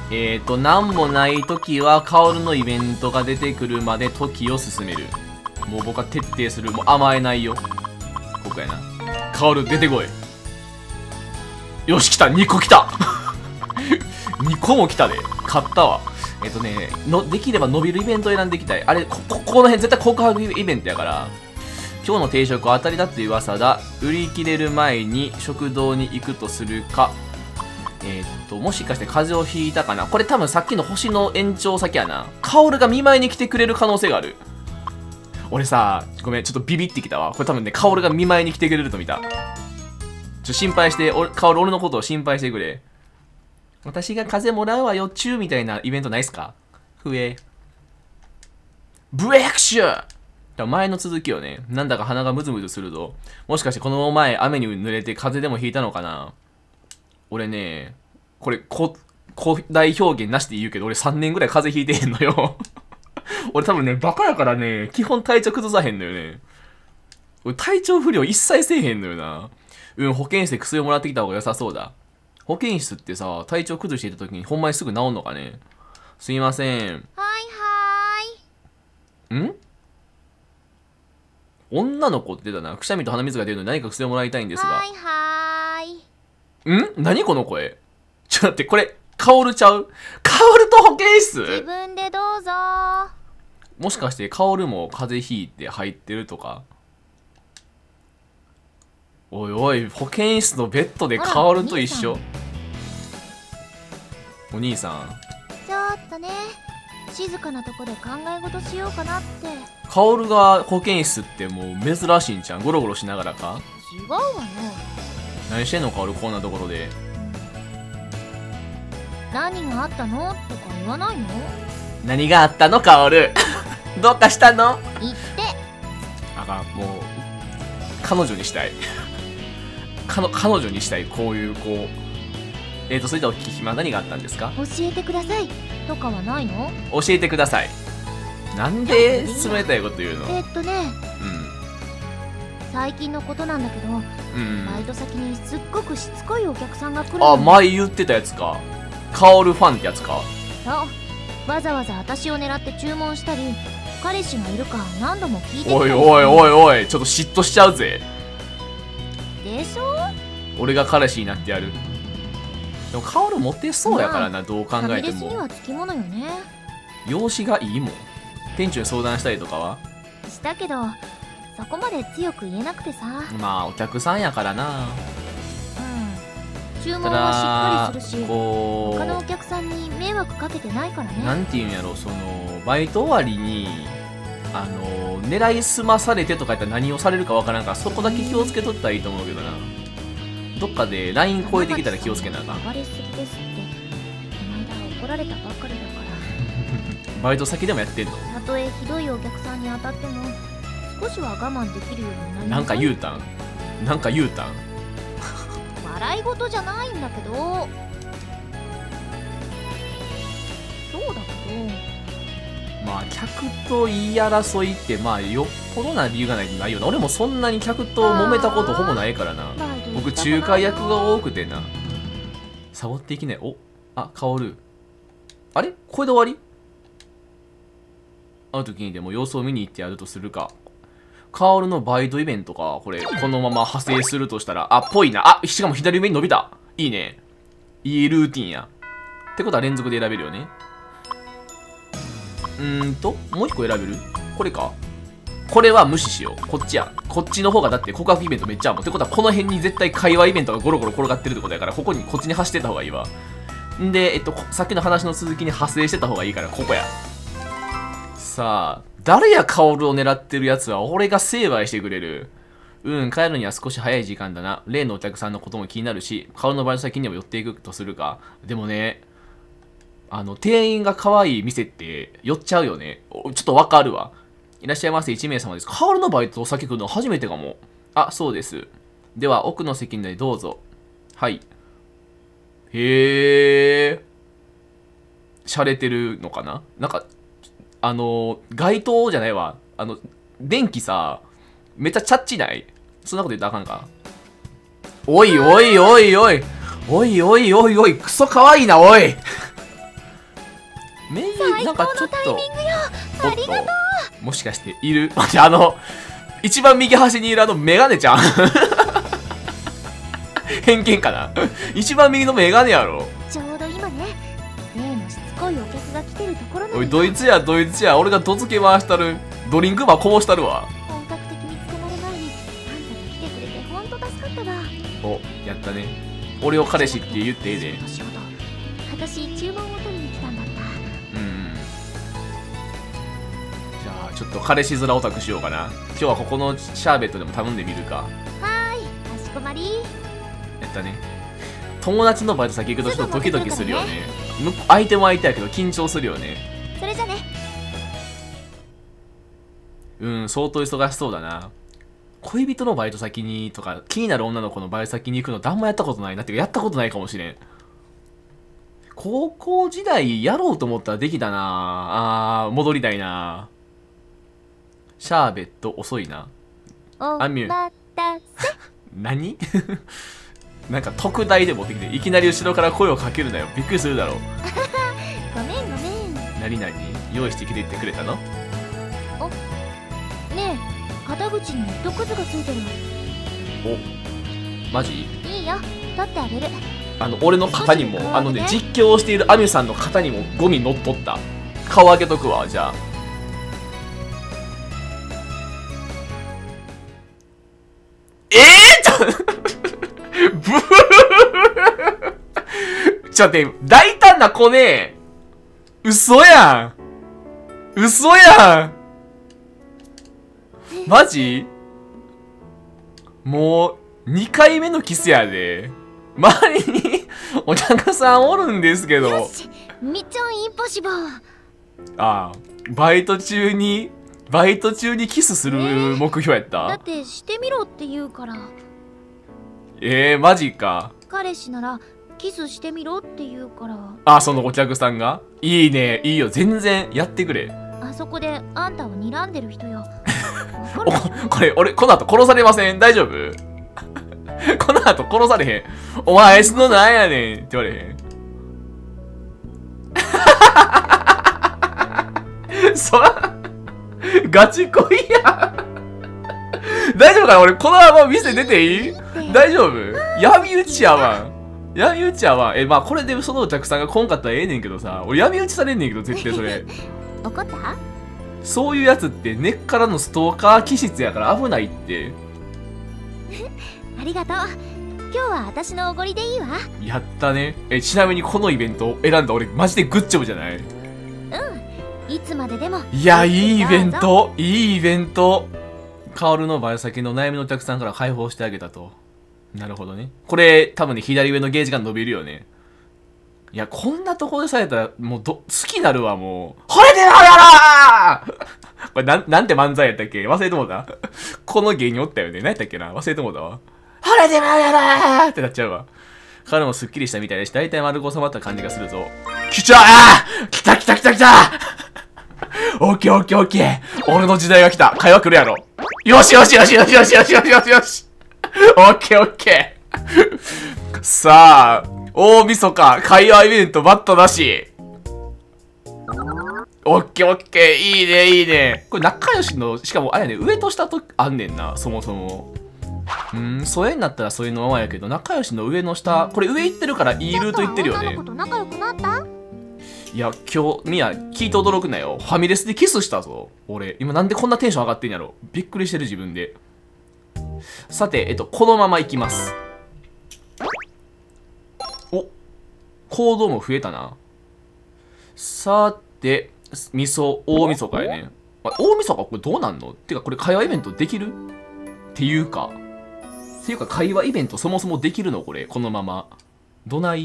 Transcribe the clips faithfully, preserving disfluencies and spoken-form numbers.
えーと、なんもない時は、カオルのイベントが出てくるまで時を進める。もう僕は徹底する。もう甘えないよ。ここやな。カオル出てこい。よし、来た !に 個来たにこも来たで。勝ったわ。えっとね、の、できれば伸びるイベントを選んでいきたい。あれ、こ、こ、この辺絶対告白イベントやから。今日の定食は当たりだっていう噂だ。売り切れる前に食堂に行くとするか。えー、っと、もしかして風邪をひいたかな。これ多分さっきの星の延長先やな。カオルが見舞いに来てくれる可能性がある。俺さ、ごめん、ちょっとビビってきたわ。これ多分ね、カオルが見舞いに来てくれると見た。ちょ、心配して、俺、カオル俺のことを心配してくれ。私が風もらうわよ、チューみたいなイベントないっすか？ふえ。ブレイクシュー前の続きよね。なんだか鼻がムズムズするぞ。もしかしてこの前雨に濡れて風邪でもひいたのかな？俺ね、これ、こ、古代表現なしで言うけど、俺さんねんぐらい風邪ひいてへんのよ。俺多分ね、バカやからね、基本体調崩さへんのよね。俺体調不良一切せえへんのよな。うん、保健室で薬をもらってきた方が良さそうだ。保健室ってさ、体調崩していた時にほんまにすぐ治んのかね？すいません。 はいはーい。ん？女の子って出たな。くしゃみと鼻水が出るのに何か薬をもらいたいんですが。 はいはーい。 ん？何この声？ちょっと待って、これ、カオルちゃう？カオルと保健室？ 自分でどうぞ。 もしかしてカオルも風邪ひいて入ってるとか？おいおい、保健室のベッドでカオルと一緒？お兄さん。 ちょっとね、静かなとこで考え事しようかなって。 カオルが保健室ってもう珍しいんちゃん？ゴロゴロしながらか？ 違うわよ。 何してんのカオル、こんなところで。 何があったのとか言わないの？ 何があったのカオル？どうかしたの？ 言って。 あかん、もう、彼女にしたい。かの彼女にしたい、こういうこう。えーと、それではお聞きします。何があったんですか？ 教えてくださいとかはないの？ 教えてください。なんで冷たいこと言うの？ えっとね、 うん。 最近のことなんだけど、 うん。 バイト先にすっごくしつこいお客さんが来るの。 あ、前言ってたやつか。カオルファンってやつか。 そう。わざわざ私を狙って注文したり、彼氏がいるか何度も聞いてきたり。 おいおいおいおい、ちょっと嫉妬しちゃうぜ。 でしょ？ 俺が彼氏になってやる。でもカオルモテそうやからな、どう考えても。 ファミレスにはつきものよね。 容姿がいいもん。店長に相談したりとかはしたけど、そこまで強く言えなくてさ。 まあお客さんやからな。 うん。注文たはしっかりするし、 だこ他のおう客さんに迷惑かけてないからね。 なんていうんやろ、そのバイト終わりにあの狙いすまされてとか言ったら何をされるかわからんから、そこだけ気をつけとったらいいと思うけどな。どっかでライン超えてきたら気をつけなあかん。 暴れすぎですってこの間怒られたばっかりだからバイト先でもやってんの？ たとえひどいお客さんに当たっても少しは我慢できるようになりなんか言うたんなんか言うたん笑い事じゃないんだけど。そうだけど、 まあ客と言い争いってまあよっぽどな理由がないとないよな。俺もそんなに客と揉めたことほぼないからな。僕仲介役が多くてな。サボっていきない。お、あ、カオル。あれこれで終わり？会う時にでも様子を見に行ってやるとするか。カオルのバイトイベントか。これ、このまま派生するとしたら、あ、ぽいな。あ、しかも左上に伸びた。いいね。いいルーティンや。ってことは連続で選べるよね。うーんと、もう一個選べる？これか。これは無視しよう。こっちや。こっちの方がだって告白イベントめっちゃあるもん。ってことはこの辺に絶対会話イベントがゴロゴロ転がってるってことやから、ここに、こっちに走ってた方がいいわ。んで、えっと、さっきの話の続きに派生してた方がいいから、ここや。さあ、誰やカオルを狙ってるやつは俺が成敗してくれる。うん、帰るには少し早い時間だな。例のお客さんのことも気になるし、カオルのバイト先にも寄っていくとするか。でもね、あの、店員が可愛い店って寄っちゃうよね。ちょっとわかるわ。いらっしゃいませ、いち名様です。カオルのバイト先来るの初めてかも。あ、そうです。では、奥の席にどうぞ。はい。へー。洒落てるのかな？なんか、あの、街灯じゃないわ。あの、電気さ、めっちゃチャッチない？そんなこと言ったらあかんか？おいおいおいおいおいおいおいおい、クソかわいいな、おいメイ最なんか高のちょっとタイミングよ。 おっありがとう。 ともしかしている待って、あの一番右端にいるあのメガネちゃん偏見かな一番右のメガネやろ。 ちょうど今ね、例のしつこいお客が来てるところなのよ。 おいどいつやどいつや、俺がどつけ回したる。ドリンクバーこぼしたるわ。 本格的に捕まる前にあんたと来てくれてほんと助かったわ。 おやったね。俺を彼氏って言ってええで。 仕事、私注文を取りに来たんだった。 うんじゃあちょっと彼氏面オタクしようかな。今日はここのシャーベットでも頼んでみるか。 はーい、かしこまり。 やったね。友達のバイト先行くとちょっとドキドキするよね。む相手も相手やけど緊張するよね。 それじゃね。 うん相当忙しそうだな。恋人のバイト先にとか気になる女の子のバイト先に行くのってあんまやったことないな。っていうかやったことないかもしれん。高校時代やろうと思ったらできたなあ。ー戻りたいな。シャーベット遅いな。 おアミュー待たせ。 何なんか特大で持ってきていきなり後ろから声をかけるなよ。びっくりするだろう。 ごめんごめん。ね何々用意してきて言ってくれたの？ え、肩口に糸くずがついてる。 おマジ？ いいよ、取ってあげる。 あの俺の肩にも少しあのね顔上げて実況をしているアミュさんの肩にもゴミ乗っとった。顔上げとくわ。じゃあえー、ちょブーちょっと待って、大胆な子ね。嘘やん。嘘やん。マジ？もうにかいめのキスやで。周りにお客さんおるんですけど。 よし、ミッションインポッシブル。 ああ、バイト中にバイト中にキスする目標やっだた？ ってしてみろって言うから。 えー、マジか。 彼氏ならキスしてみろって言うから。 あ、そのお客さんがいいね、いいよ、全然やってくれ。 あそこであんたを睨んでる人よ。わかおるでしょ？ これ俺この後殺されません？大丈夫？この後殺されへん？お前そのなんやねんって言われへん？そらガチ恋や。大丈夫かな？俺このまま店出ていい？大丈夫？闇討ちやわん。闇討ちやわん。え、まあこれでそのお客さんが来んかったらええねんけどさ、俺闇討ちされんねんけど絶対それ。 怒った？ そういうやつって根っからのストーカー気質やから危ないって。 ありがとう。今日は私のおごりでいいわ。 やったね。え、ちなみにこのイベントを選んだ俺マジでグッジョブじゃない？ うん、いつまででも。 いや、いいイベント、いいイベント。カオルのバイト先の悩みのお客さんから解放してあげたと。なるほどね。これ多分ね左上のゲージが伸びるよね。いや、こんなとこでされたらもうど好きなるわ。もう惚れてるやらーこれなんなんて漫才やったっけ？忘れてもうた。この芸人おったよね。何やったっけな、忘れてもうたわ。惚れてるやらーってなっちゃうわ。彼もすっきりしたみたいでし、大体丸く収まった感じがするぞ。来ちゃあー来た来た来た来たオッケーオッケーオッケー。俺の時代が来た。会話来るやろ。よしよしよしよしよしよしよしよしよし。オッケーオッケー。さあ、大晦日、会話イベントバットなし。オッケーオッケー。いいねいいね。これ仲良しの、しかもあれやね、上と下とあんねんな、そもそも。うん、疎遠になったらそういうのままやけど、仲良しの上の下、これ上行ってるからいいルート行ってるよね。 女の子と仲良くなった？ いや、今日、ミヤ、聞いて驚くなよ。ファミレスでキスしたぞ。俺、今なんでこんなテンション上がってんやろ。びっくりしてる自分で。さて、えっと、このまま行きます。お、行動も増えたな。さて、味噌、大晦日やね。大晦日これどうなんの？てか、これ会話イベントできる？っていうか、っていうか会話イベントそもそもできるの？これ、このまま。どない？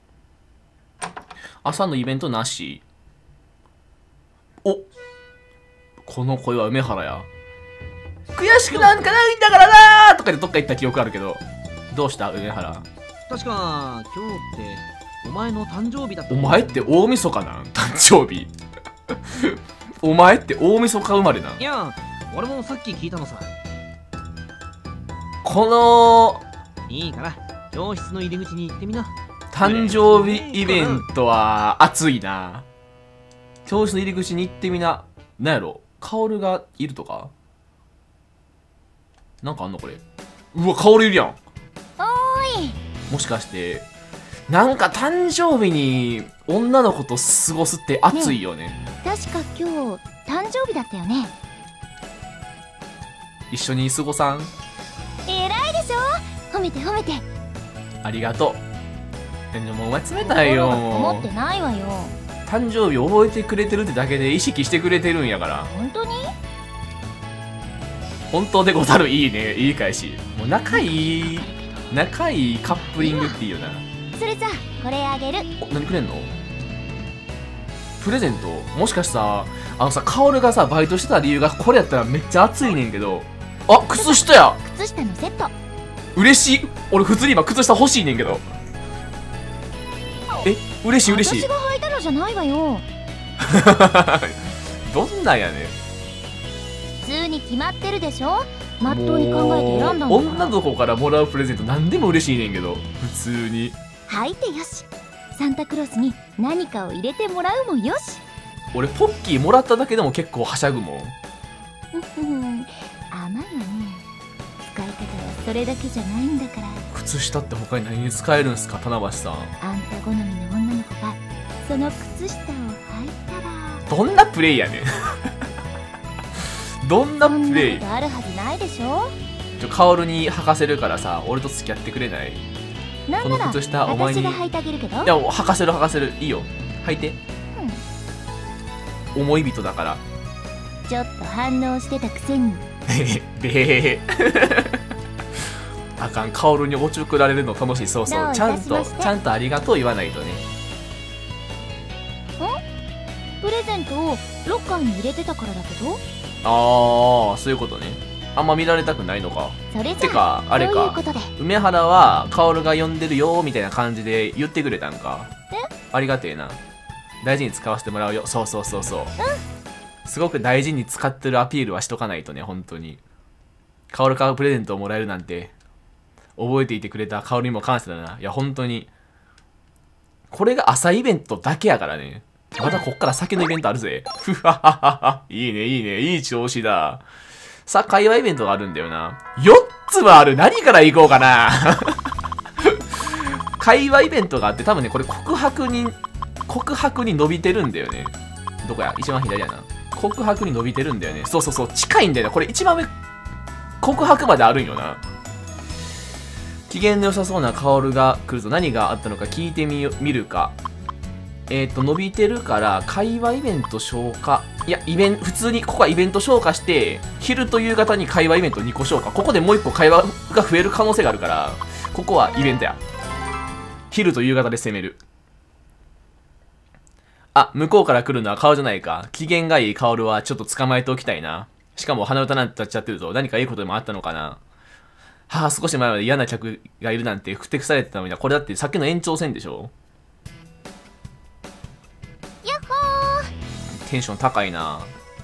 朝のイベントなし。お、この声は梅原や。悔しくなんかないんだからなーとかでどっか行った記憶あるけど。どうした梅原？ 確か今日ってお前の誕生日だった。 お前って大晦日なん？誕生日お前って大晦日生まれなん？ いや、俺もさっき聞いたのさ。 このいいから教室の入り口に行ってみな。 誕生日イベントは熱いな。 教室の入り口に行ってみな。なんやろ、薫がいるとかなんかあんのこれ。うわ、薫いるやん。 おーい。 もしかしてなんか誕生日に女の子と過ごすって熱いよね。 確か今日誕生日だったよね。 一緒に過ごさん？ 偉いでしょ。褒めて褒めて。 ありがとう。えでもお前冷たいよ。 思ってないわよ。 誕生日覚えてくれてるってだけで意識してくれてるんやから。 本当に？ 本当でござる。いいね、いい返し。もう仲いい仲いいカップリングっていいよな。 それじゃあこれあげる。 お、何くれんの？プレゼント？もしかしてさ、あのさ、薫がさバイトしてた理由がこれやったらめっちゃ熱いねんけど。あ、靴下や。 靴下のセット。 嬉しい。俺普通に今靴下欲しいねんけど。え、嬉しい嬉しい。 私が履いたのじゃないわよ。 どんなんやねん。 普通に決まってるでしょ。まっとうに考えて選んだんだから。 女の子からもらうプレゼント何でも嬉しいねんけど、普通に履いてよし。サンタクロースに何かを入れてもらうもよし。 俺ポッキーもらっただけでも結構はしゃぐもん。 甘いわね。使い方はそれだけじゃないんだから。 靴下って他に何に使えるんすか、棚橋さん。 あんた好みの女の子がその靴下を履いたら。 どんなプレイやねん。どんなプレイ。 そんなことあるはずないでしょ。 ちょ、薫に履かせるからさ、俺と付き合ってくれない？ なんならこの靴下お前に。 私が履いてあげるけど。 いや、履かせる履かせる。いいよ、履いて。思い人だから。 ちょっと反応してたくせに。 べえ。あかん、薫におちょくられるの楽しい。そうそう、ちゃんとちゃんとありがとう言わないとね。 ん？プレゼントをロッカーに入れてたからだけど。 ああ、そういうことね。あんま見られたくないのか。 それじゃあてかあれか、 そういうことで梅原は薫が呼んでるよみたいな感じで言ってくれたんか。 え？ ありがてえな。大事に使わせてもらうよ。そうそうそうそう、うん、すごく大事に使ってるアピールはしとかないとね。本当に薫からプレゼントをもらえるなんて、覚えていてくれた薫にも感謝だな。いや本当にこれが朝イベントだけやからね。またこっから先のイベントあるぜ。ふはははは。いいねいいね、いい調子だ。さあ、会話イベントがあるんだよな。よっつもある。何から行こうかな。会話イベントがあって、多分ね、これ告白に、告白に伸びてるんだよね。どこや？一番左やな。告白に伸びてるんだよね。そうそうそう、近いんだよな。これ一番上、告白まであるんよな。機嫌の良さそうな薫が来ると何があったのか聞いてみよ、見るか。えっと、伸びてるから、会話イベント消化。いや、イベント、普通に、ここはイベント消化して、昼と夕方に会話イベントにこ消化。ここでもういっこ会話が増える可能性があるから、ここはイベントや。昼と夕方で攻める。あ、向こうから来るのは顔じゃないか。機嫌がいい薫はちょっと捕まえておきたいな。しかも鼻歌なんて歌っちゃってると、何かいいことでもあったのかな。はあ、少し前まで嫌な客がいるなんてふてくされてたのに、これだってさっきの延長戦でしょ。テンション高いな。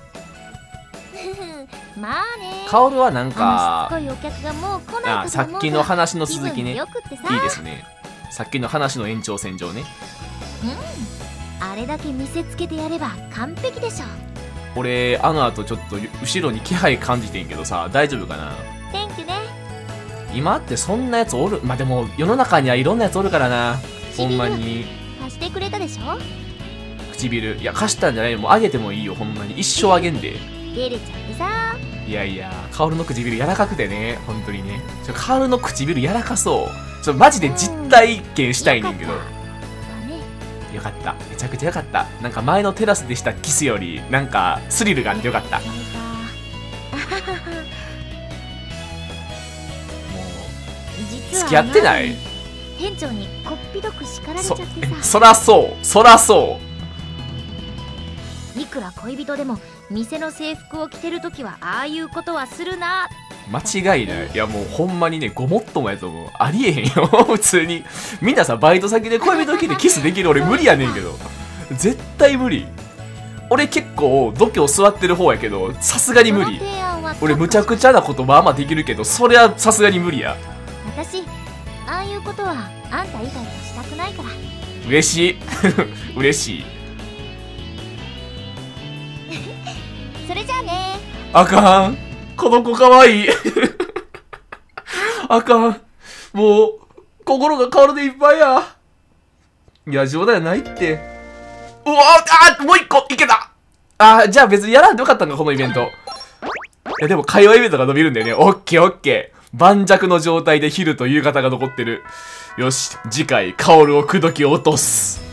まあね。 薫はなんか、あ、さっきの話の続きね。いいですね。さっきの話の延長線上ね。 うん。あれだけ見せつけてやれば完璧でしょ。 俺あの後ちょっと後ろに気配感じてんけどさ、大丈夫かな。 Thank youね。 今ってそんなやつおる？まあ、でも世の中にはいろんなやつおるからな。ほんまに。 貸してくれたでしょ。 唇、いや貸したんじゃないよ。もうあげてもいいよ。ほんまに一生あげんで。 照れちゃってさ。 いやいや、薫の唇柔らかくてね、本当にね。ちょ、薫の唇柔らかそう。ちょ、マジで実体験したいねんけど。よかった。めちゃくちゃよかった。なんか前のテラスでしたキスより、なんかスリルがあってよかった。もう、付き合ってない？ 店長にこっぴどく叱られちゃってさ。 そらそう、そらそう。 いくら恋人でも店の制服を着てるときはああいうことはするな。 間違いない。いやもうほんまにね、ごもっともやと思う。ありえへんよ。普通にみんなさ、バイト先で恋人着てキスできる俺無理やねんけど、絶対無理。俺結構度胸座ってる方やけど、さすがに無理。俺むちゃくちゃなことまあまあできるけど、それはさすがに無理や。 私ああいうことはあんた以外としたくないから。 嬉しい。嬉しい。 あかん。この子かわいい。あかん。もう、心が薫でいっぱいや。いや、冗談やないって。うわあ、もう一個いけた。あ、じゃあ別にやらんでよかったんか、このイベント。いや、でも会話イベントが伸びるんだよね。オッケーオッケー。盤石の状態で昼と夕方が残ってる。よし、次回、薫を口説き落とす。